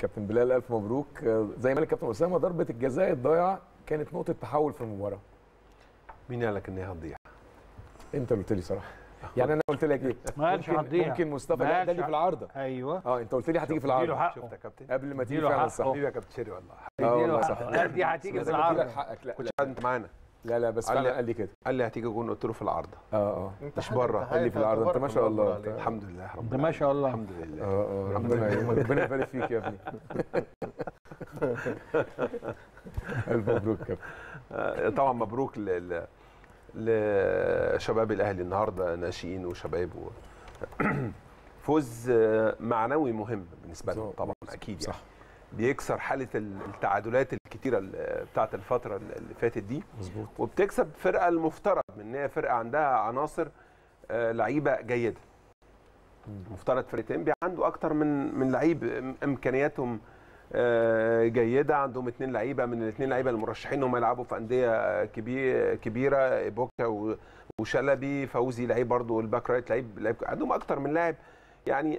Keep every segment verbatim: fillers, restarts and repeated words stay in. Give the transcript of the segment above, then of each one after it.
كابتن بلال الف مبروك. زي ما قال الكابتن اسامه ضربه الجزاء الضايعه كانت نقطه تحول في المباراه. مين قال لك ان هي هتضيع؟ انت اللي قلت لي صراحه. يعني انا قلت لك ايه؟ ممكن ممكن مصطفى لا ده اللي في العرضه. ايوه اه انت قلت لي هتيجي في العرضه. شفت يا كابتن قبل ما تيجي فعلا صح. حبيبي يا كابتن شيري والله. اه والله صح. لا دي هتيجي في العرضه. حقك. لا كنتش انت معانا. لا لا بس فعلا قال لي كده. قال لي هتيجي جون، قلت له في العرضه. اه اه مش بره. قال لي في العرضه. انت ما شاء الله. الحمد لله. انت ما شاء الله. الحمد لله. اه اه ربنا ربنا يبارك فيك يا ابني. الف مبروك كابتن. طبعا مبروك ل لشباب الاهلي النهارده، ناشئين وشباب و... فوز معنوي مهم بالنسبه لهم طبعا اكيد يعني. صح. بيكسر حاله التعادلات الكتيره بتاعت الفتره اللي فاتت دي. مظبوط. وبتكسب فرقه المفترض ان هي فرقه عندها عناصر لعيبه جيده. مفترض فرقتين بي عنده اكتر من من لعيب امكانياتهم جيده، عندهم اثنين لعيبه من الاثنين لعيبه المرشحين هم يلعبوا في انديه كبيره كبيره ايبوكا وشلبي، فوزي لعيب برضه، الباك رايت لعيب لعيب، عندهم اكتر من لاعب يعني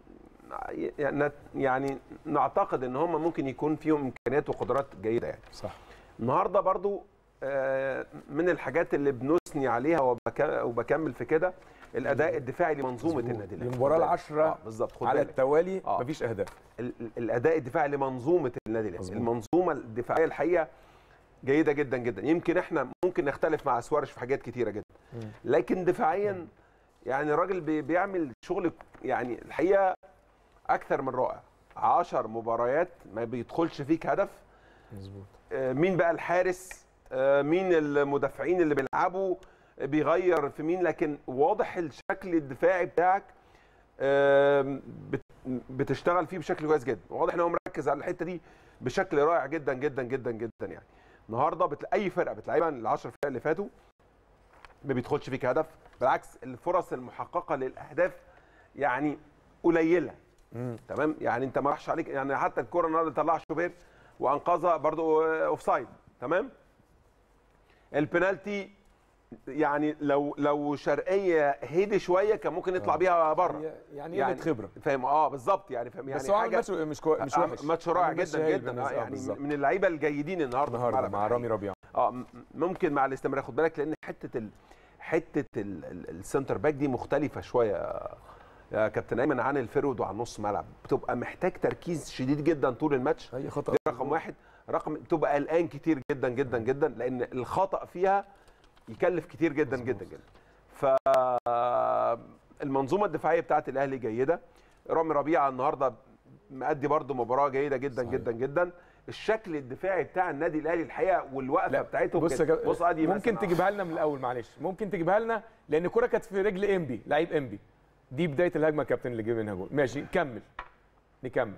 يعني نعتقد ان هم ممكن يكون فيهم امكانيات وقدرات جيده يعني. صح. النهارده برضه من الحاجات اللي بنثني عليها وبكمل في كده الاداء الدفاعي لمنظومه النادي الاهلي. المباراه العشره آه بالظبط على التوالي آه. مفيش اهداف. الاداء الدفاعي لمنظومه النادي الاهلي، المنظومه الدفاعيه الحقيقه جيده جدا جدا. يمكن احنا ممكن نختلف مع سوارش في حاجات كتيره جدا، لكن دفاعيا يعني الراجل بيعمل شغل يعني الحقيقه اكثر من رائع. عشر مباريات ما بيدخلش فيك هدف. مظبوط. مين بقى الحارس، مين المدافعين اللي بيلعبوا، بيغير في مين، لكن واضح الشكل الدفاعي بتاعك بتشتغل فيه بشكل كويس جدا. واضح ان هو مركز على الحته دي بشكل رائع جدا جدا جدا جدا يعني. النهارده بتلا... اي فرقه بتلعبها العشر فرق اللي فاتوا ما بيدخلش فيك هدف، بالعكس الفرص المحققه للاهداف يعني قليله. مم. تمام، يعني انت ما راحش عليك يعني. حتى الكره النهارده طلع شوبير وانقذها برضو اوف سايد. تمام. البنالتي يعني لو لو شرقيه هدي شويه كان ممكن يطلع بيها بره يعني يعني خبره. فاهم اه بالظبط يعني فاهم يعني بس هو حاجه مش مش كو... مش وحش. ماتش رائع جدا جدا آه يعني بالزبط. من اللعيبه الجيدين النهارده النهارده مع رامي ربيعه. اه ممكن مع الاستمرار. خد بالك لان حته ال... حته السنتر باك دي مختلفه شويه يا كابتن ايمن عن الفيرود وعن نص ملعب. بتبقى محتاج تركيز شديد جدا طول الماتش. اي خطا دي رقم واحد. رقم بتبقى قلقان كتير جدا جدا جدا لان الخطا فيها يكلف كتير جدا جدا جدا. فالمنظومه الدفاعيه بتاعت الاهلي جيده. رامي ربيعه النهارده مأدي برده مباراه جيده جدا صحيح. جدا جدا. الشكل الدفاعي بتاع النادي الاهلي الحقيقه والوقفه بتاعتهم بص كده. بص ادي ممكن تجيبها لنا من الاول معلش. ممكن تجيبها لنا لان الكره كانت في رجل انبي، لعيب انبي. دي بدايه الهجمه يا كابتن اللي جه منها جول. ماشي نكمل نكمل.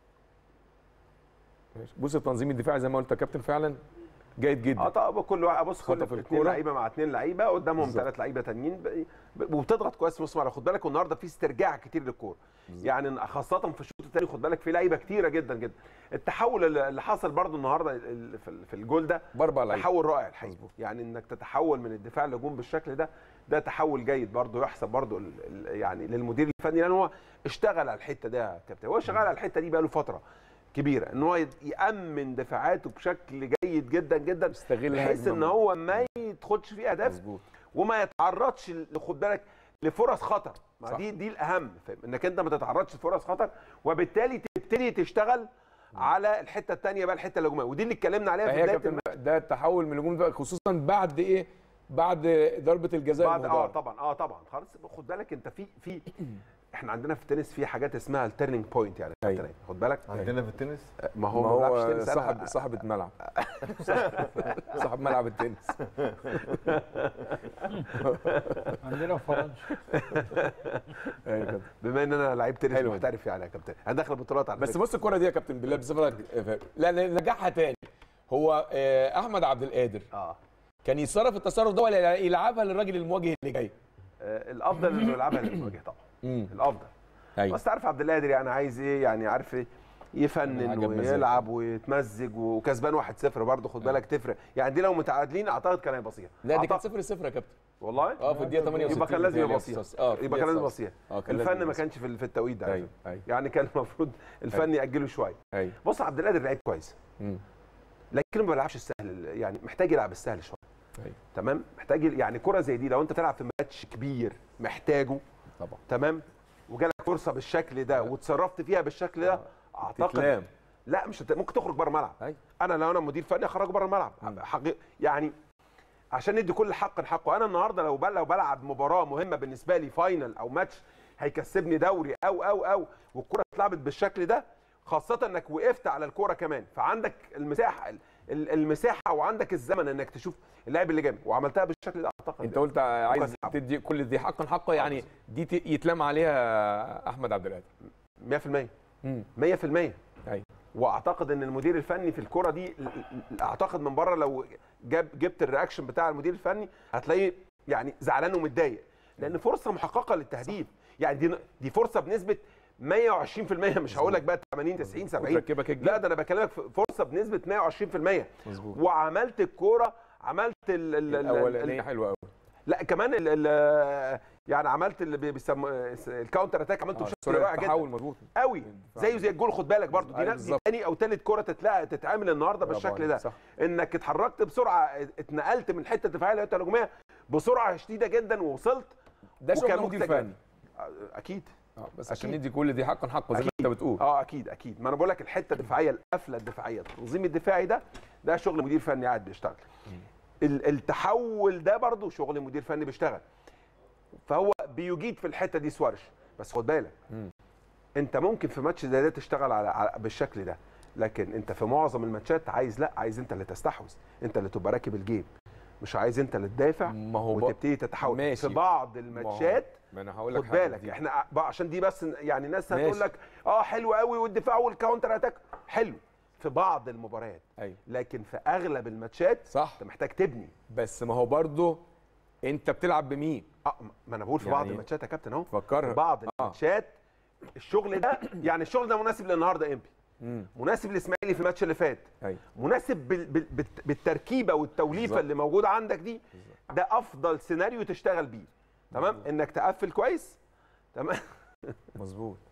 ماشي. بص التنظيم الدفاعي زي ما قلت يا كابتن فعلا جيد جدا. اه طبعا كل واحد بص كل اثنين لعيبه مع اثنين لعيبه قدامهم ثلاث لعيبه تانيين وبتضغط كويس في نص الملعب. خد بالك النهارده في استرجاع كتير للكوره يعني خاصه في الشوط الثاني. خد بالك في لعيبه كتيره جدا جدا. التحول اللي حصل برده النهارده في الجول ده باربع لعيبه تحول رائع الحقيقه. يعني انك تتحول من الدفاع للهجوم بالشكل ده ده تحول جيد برده يحسب برده يعني للمدير الفني لان هو اشتغل على الحته ده يا كابتن. هو شغال على الحته دي بقى له فتره كبيره ان هو يامن دفاعاته بشكل جيد جدا جدا بحيث ان هو ما يدخلش فيه اهداف وما يتعرضش خد بالك لفرص خطر. ما دي دي الاهم فاهم انك انت ما تتعرضش لفرص خطر وبالتالي تبتدي تشتغل على الحته الثانيه بقى الحته الهجوميه ودي اللي اتكلمنا عليها في بدايه الماتش. ده التحول من الهجوم خصوصا بعد ايه؟ بعد ضربه الجزاء بعد اه طبعا اه طبعا خلاص. خد بالك انت في في احنا عندنا في التنس في حاجات اسمها التيرنينج بوينت يعني أيوة. خد بالك عندنا في التنس ما هو, ما هو صاحب صاحب الملعب صاحب ملعب التنس عندنا في فرنسا. ايوه بما ان انا لعيب تنس محترف يعني يا كابتن انا داخل بطولات على بس بص الكره دي يا كابتن بالله بصفتك لا نجحها تاني. هو احمد عبد القادر اه كان يتصرف التصرف ده ولا يلعبها للراجل المواجه اللي جاي؟ آه الافضل انه يلعبها للمواجه طبعا. مم. الافضل. أيوة. بس تعرف عبد القادر يعني عايز ايه يعني عارف ايه يفنن ويلعب ويتمزج وكسبان واحد صفر برضه خد بالك تفرق يعني. دي لو متعادلين اعتقد كان هيبقى بسيط. لا دي كانت صفر صفر يا كابتن. والله اه في الدقيقه ثمانية وستين يبقى كان لازم بتهيألي يبصيها. اه يبقى كان لازم يبصيها. اه كان الفن لازم ما يبصيها. كانش في في التوقيت ده. ايوه ايوه يعني كان المفروض الفن ياجله شويه. ايوه بص عبد القادر لعيب كويس، امم لكنه ما بيلعبش السهل، يعني محتاج يلعب السهل شويه. ايوه تمام، محتاج يعني كره زي دي لو انت تلعب في ماتش كبير محتاجه. طبعا تمام، وجالك فرصه بالشكل ده وتصرفت فيها بالشكل ده، اعتقد تتلام. لا مش هت... ممكن تخرج بره الملعب. ايوه انا لو انا مدير فني اخرجه بره الملعب حقي... يعني عشان ندي كل حق حقه. انا النهارده لو بل... لو بلعب مباراه مهمه بالنسبه لي، فاينل او ماتش هيكسبني دوري او او او والكره اتلعبت بالشكل ده، خاصه انك وقفت على الكوره كمان، فعندك المساحه المساحه وعندك الزمن انك تشوف اللاعب اللي جنبك، وعملتها بالشكل ده. اعتقد انت قلت عايز تدي كل ذي حق حقه، يعني دي يتلام عليها احمد عبد القادر مية في المية امم مية في المية. ايوه واعتقد ان المدير الفني في الكره دي، اعتقد من بره لو جاب جبت الرياكشن بتاع المدير الفني هتلاقيه يعني زعلان ومتضايق، لان فرصه محققه للتهديف. يعني دي دي فرصه بنسبه مية وعشرين في المية، مش هقول لك بقى ثمانين تسعين سبعين، لا ده انا بكلمك في فرصه بنسبه مية وعشرين في المية. مظبوط. وعملت الكوره، عملت ال الاولانيه حلوه قوي. لا كمان ال ال يعني عملت اللي بيسموه الكاونتر اتاك، عملته بشكل رائع جدا، تحول مضبوط قوي زيه زي الجول. خد بالك برضو دي أيوة نفس ثاني او ثالث كره تتلاقى تتعمل النهارده بالشكل ده، صح. انك اتحركت بسرعه، اتنقلت من حته دفاعيه لحته هجوميه بسرعه شديده جدا ووصلت. ده شغل مدير فني اكيد. اه بس عشان ندي كل دي حق حقه زي ما انت بتقول. اه اكيد اكيد، ما انا بقول لك الحته الدفاعيه، القفله الدفاعيه، التنظيم الدفاعي ده ده شغل مدير فني قاعد بيشتغل. التحول ده برضو شغل مدير فني بيشتغل، فهو بيجيد في الحته دي سوارش. بس خد بالك م. انت ممكن في ماتش زي ده تشتغل على, على بالشكل ده، لكن انت في معظم الماتشات عايز لا عايز انت اللي تستحوذ، انت اللي تبقى راكب الجيم، مش عايز انت اللي تدافع وتبتدي تتحول. ماشي. في بعض الماتشات ما انا هقول لك خد بالك دي. احنا عشان دي بس يعني الناس هتقول لك اه حلو قوي والدفاع والكاونتر اتاك حلو في بعض المباريات، أيوة. لكن في اغلب الماتشات صح انت محتاج تبني. بس ما هو برضه انت بتلعب بمين؟ اه ما انا بقول في يعني بعض الماتشات يا كابتن اهو، فكرها في بعض الماتشات آه. الشغل ده يعني الشغل ده مناسب للنهارده امبي، مناسب للاسماعيلي في الماتش اللي فات، أيوة. مناسب بال بال بالتركيبه والتوليفه بالزبط. اللي موجوده عندك دي بالزبط. ده افضل سيناريو تشتغل بيه. تمام، انك تقفل كويس. تمام مظبوط.